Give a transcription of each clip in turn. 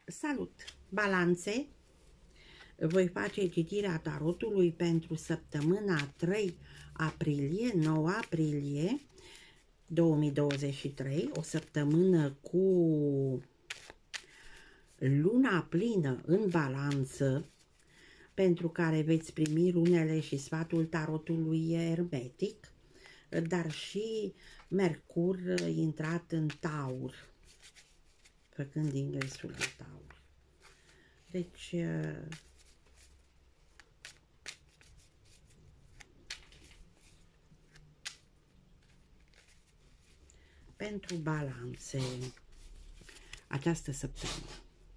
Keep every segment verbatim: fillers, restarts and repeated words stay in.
Salut! Balanțe! Voi face citirea tarotului pentru săptămâna trei aprilie, nouă aprilie două mii douăzeci și trei, o săptămână cu luna plină în balanță, pentru care veți primi runele și sfatul tarotului ermetic, dar și Mercur intrat în Taur, făcând ingresul în Taur. Deci, pentru balanțe această săptămână.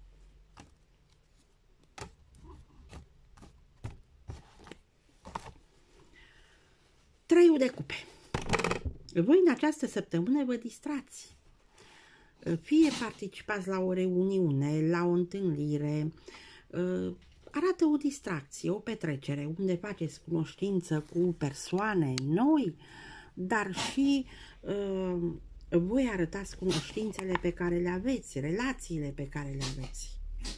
Treiul de cupe. Voi în această săptămână vă distrați. Fie participați la o reuniune, la o întâlnire, arată o distracție, o petrecere, unde faceți cunoștință cu persoane noi, dar și uh, voi arătați cunoștințele pe care le aveți, relațiile pe care le aveți.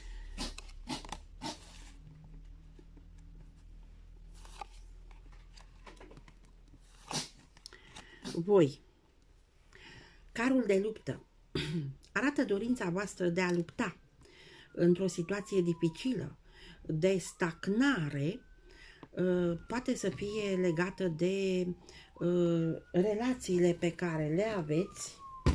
Voi, carul de luptă, arată dorința voastră de a lupta într-o situație dificilă, de stagnare, poate să fie legată de relațiile pe care le aveți,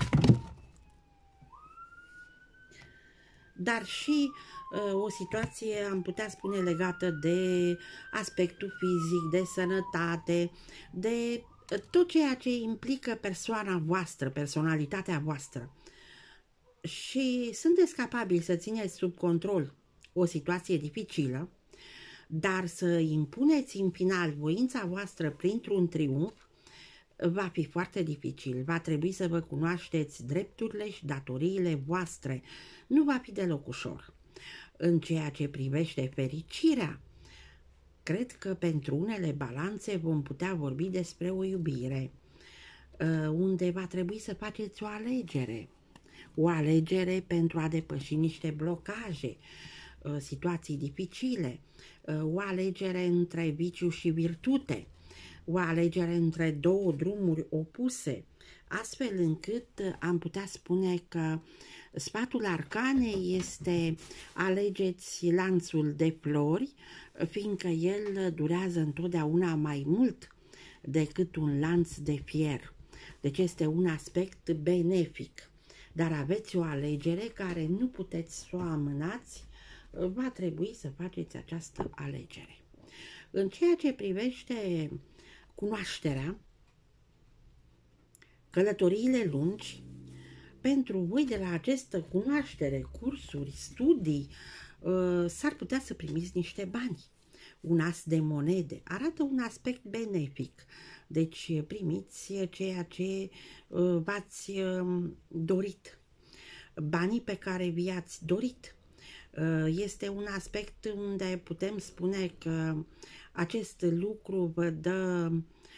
dar și o situație, am putea spune, legată de aspectul fizic, de sănătate, de tot ceea ce implică persoana voastră, personalitatea voastră. Și sunteți capabili să țineți sub control o situație dificilă, dar să impuneți în final voința voastră printr-un triumf va fi foarte dificil. Va trebui să vă cunoașteți drepturile și datoriile voastre. Nu va fi deloc ușor. În ceea ce privește fericirea, cred că pentru unele balanțe vom putea vorbi despre o iubire, unde va trebui să faceți o alegere. O alegere pentru a depăși niște blocaje, situații dificile, o alegere între viciu și virtute, o alegere între două drumuri opuse, astfel încât am putea spune că sfatul arcanei este: alegeți lanțul de flori, fiindcă el durează întotdeauna mai mult decât un lanț de fier. Deci este un aspect benefic. Dar aveți o alegere care nu puteți să o amânați, va trebui să faceți această alegere. În ceea ce privește cunoașterea, călătoriile lungi, pentru voi de la această cunoaștere, cursuri, studii, s-ar putea să primiți niște bani. Un as de monede arată un aspect benefic. Deci primiți ceea ce v-ați dorit, banii pe care vi-ați dorit. Este un aspect unde putem spune că acest lucru vă dă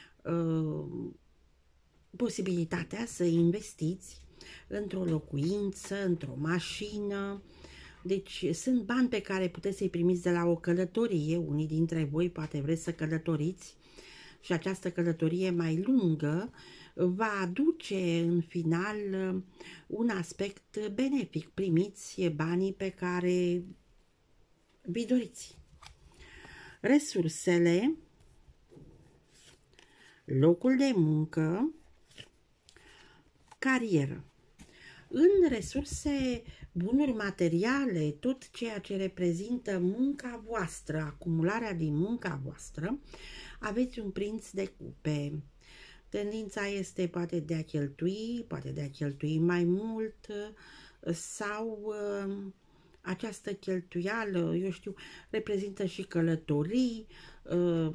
posibilitatea să investiți într-o locuință, într-o mașină. Deci sunt bani pe care puteți să-i primiți de la o călătorie. Unii dintre voi poate vreți să călătoriți și această călătorie mai lungă va aduce în final un aspect benefic. Primiți banii pe care vi doriți. Resursele, locul de muncă, carieră. În resurse, bunuri materiale, tot ceea ce reprezintă munca voastră, acumularea din munca voastră, aveți un prinț de cupe. Tendința este poate de a cheltui, poate de a cheltui mai mult, sau uh, această cheltuială, eu știu, reprezintă și călătorii. Uh,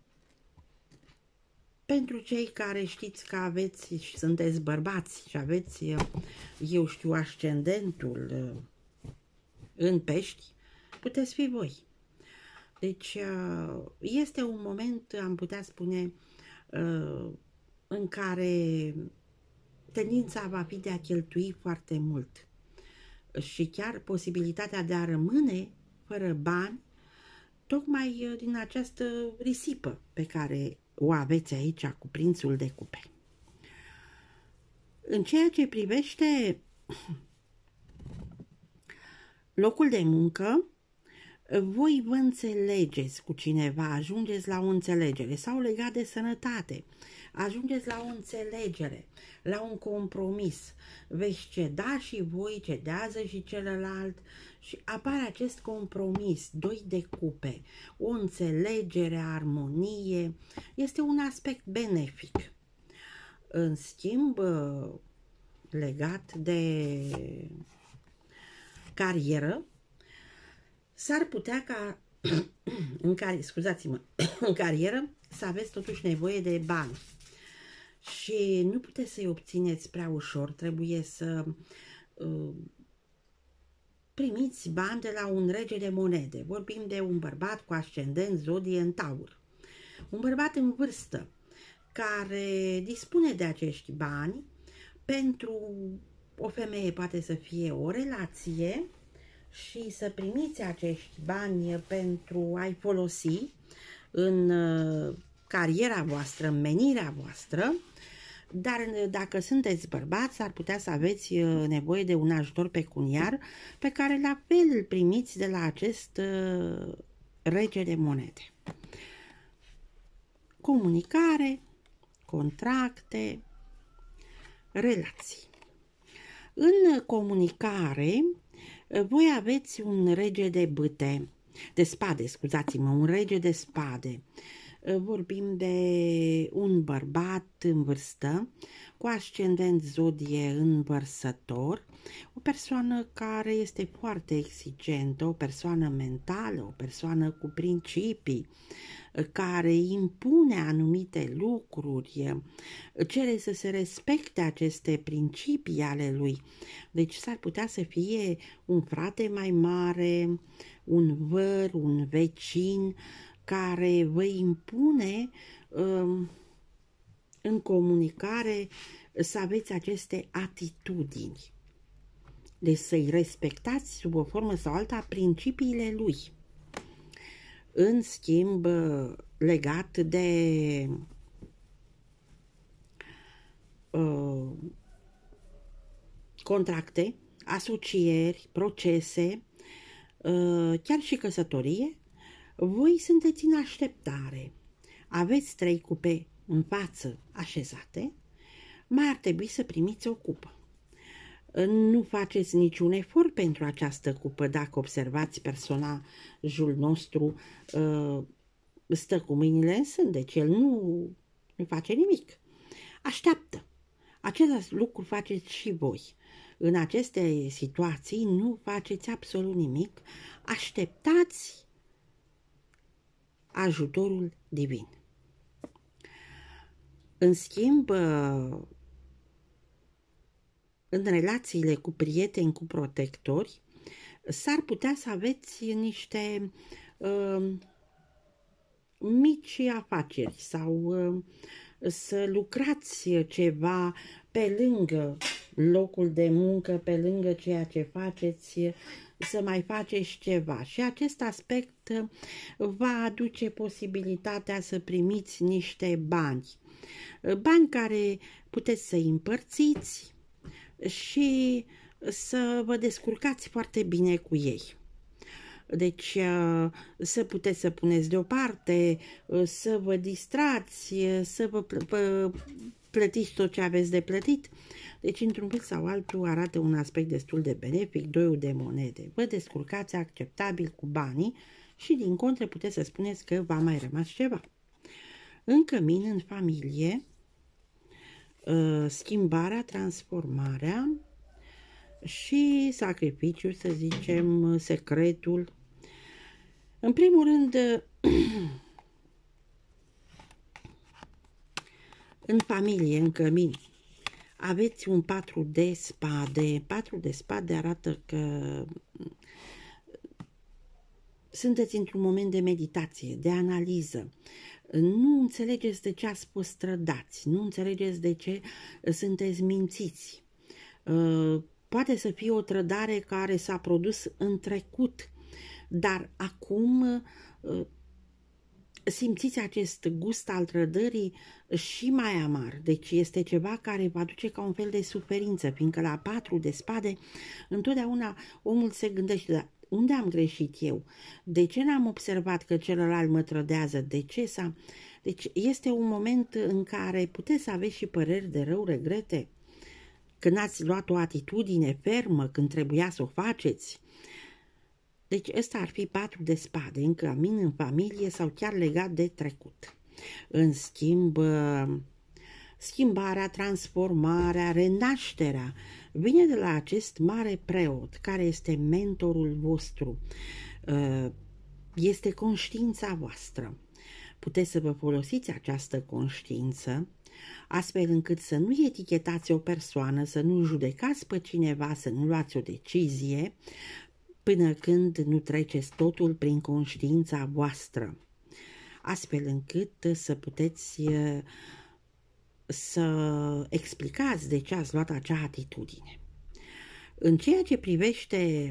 pentru cei care știți că aveți și sunteți bărbați și aveți, eu știu, ascendentul uh, în pești, puteți fi voi. Deci uh, este un moment, am putea spune, uh, în care tendința va fi de a cheltui foarte mult. și chiar posibilitatea de a rămâne fără bani, tocmai din această risipă pe care o aveți aici cu prințul de cupe. În ceea ce privește locul de muncă, voi vă înțelegeți cu cineva, ajungeți la o înțelegere, sau legat de sănătate, ajungeți la o înțelegere, la un compromis, veți ceda și voi, cedează și celălalt și apare acest compromis, doi de cupe, o înțelegere, armonie, este un aspect benefic. În schimb, legat de carieră, s-ar putea ca în care, scuzați-mă, în carieră să aveți totuși nevoie de bani și nu puteți să-i obțineți prea ușor, trebuie să uh, primiți bani de la un rege de monede. Vorbim de un bărbat cu ascendent zodie în Taur, un bărbat în vârstă care dispune de acești bani. Pentru o femeie poate să fie o relație și să primiți acești bani pentru a-i folosi în cariera voastră, în menirea voastră, dar dacă sunteți bărbați, ar putea să aveți nevoie de un ajutor pecuniar pe care la fel îl primiți de la acest rege de monede. Comunicare, contracte, relații. În comunicare, voi aveți un rege de bâte, de spade, scuzați-mă, un rege de spade. Vorbim de un bărbat în vârstă, cu ascendent zodie în Vărsător, o persoană care este foarte exigentă, o persoană mentală, o persoană cu principii, care impune anumite lucruri, cere să se respecte aceste principii ale lui. Deci s-ar putea să fie un frate mai mare, un văr, un vecin, care vă impune um, în comunicare să aveți aceste atitudini. Deci să-i respectați sub o formă sau alta principiile lui. În schimb, legat de uh, contracte, asocieri, procese, uh, chiar și căsătorie, voi sunteți în așteptare. Aveți trei cupe în față așezate, mai ar trebui să primiți o cupă. Nu faceți niciun efort pentru această cupă. Dacă observați personajul nostru, stă cu mâinile în sân, deci el nu, nu face nimic. Așteaptă. Același lucru faceți și voi. În aceste situații nu faceți absolut nimic. Așteptați ajutorul divin. În schimb, în relațiile cu prieteni, cu protectori, s-ar putea să aveți niște uh, mici afaceri sau uh, să lucrați ceva pe lângă locul de muncă, pe lângă ceea ce faceți, să mai faceți ceva. Și acest aspect va aduce posibilitatea să primiți niște bani. Bani care puteți să-i împărțiți și să vă descurcați foarte bine cu ei. Deci să puteți să puneți deoparte, să vă distrați, să vă plătiți tot ce aveți de plătit. Deci, într-un fel sau altul, arată un aspect destul de benefic, doiul de monede. Vă descurcați acceptabil cu banii și, din contră, puteți să spuneți că v-a mai rămas ceva. În cămin, în familie, schimbarea, transformarea și sacrificiul, să zicem, secretul. În primul rând, în familie, în cămin, aveți un patru de spade. Patru de spade arată că sunteți într-un moment de meditație, de analiză. Nu înțelegeți de ce ați fost trădați, nu înțelegeți de ce sunteți mințiți. poate să fie o trădare care s-a produs în trecut, dar acum simțiți acest gust al trădării și mai amar. Deci este ceva care vă aduce ca un fel de suferință, fiindcă la patru de spade întotdeauna omul se gândește: da, unde am greșit eu? De ce n-am observat că celălalt mă trădează? De ce s-a... Deci este un moment în care puteți să aveți și păreri de rău, regrete, când ați luat o atitudine fermă, când trebuia să o faceți. Deci ăsta ar fi patru de spade, în cămin, în familie sau chiar legat de trecut. În schimb, schimbarea, transformarea, renașterea vine de la acest mare preot, care este mentorul vostru, este conștiința voastră. Puteți să vă folosiți această conștiință astfel încât să nu etichetați o persoană, să nu judecați pe cineva, să nu luați o decizie, până când nu treceți totul prin conștiința voastră, astfel încât să puteți să explicați de ce ați luat acea atitudine. În ceea ce privește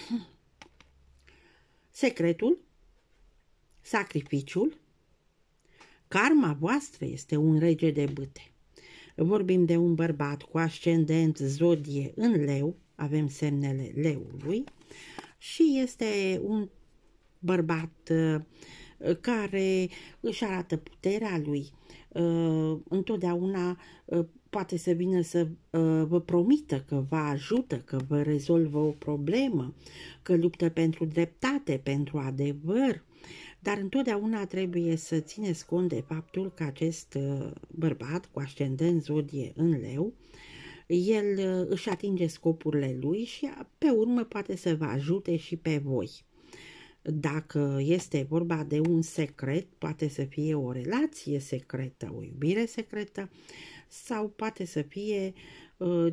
secretul, sacrificiul, karma voastră este un rege de bâte. Vorbim de un bărbat cu ascendent zodie în leu, avem semnele leului, și este un bărbat uh, care își arată puterea lui. Uh, întotdeauna uh, poate să vină să uh, vă promită că vă ajută, că vă rezolvă o problemă, că luptă pentru dreptate, pentru adevăr, dar întotdeauna trebuie să țineți cont de faptul că acest uh, bărbat cu ascendent zodie în leu, el uh, își atinge scopurile lui și pe urmă poate să vă ajute și pe voi. Dacă este vorba de un secret, poate să fie o relație secretă, o iubire secretă, sau poate să fie uh,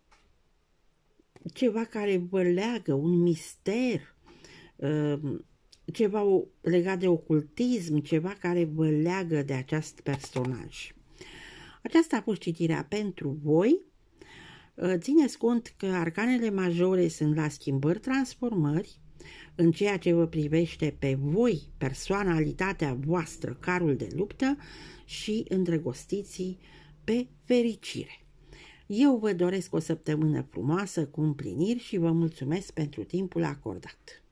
ceva care vă leagă, un mister, uh, ceva legat de ocultism, ceva care vă leagă de acest personaj. Aceasta a fost citirea pentru voi. Țineți cont că arcanele majore sunt la schimbări, transformări, în ceea ce vă privește pe voi, personalitatea voastră, carul de luptă, și îndrăgostiții pe fericire. Eu vă doresc o săptămână frumoasă cu împliniri și vă mulțumesc pentru timpul acordat.